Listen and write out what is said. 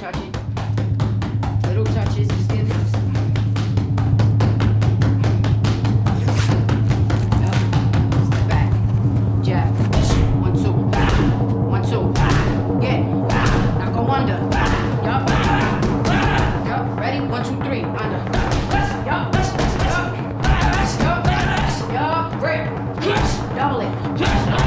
touching. Little touches, just get loose. Step back. Jab. 1, 2. 1, 2. Yeah. Now go under. Yup. Yup. Ready? 1, 2, 3. Under. Yup. Yup. Yup. Yup. Grip. Double it.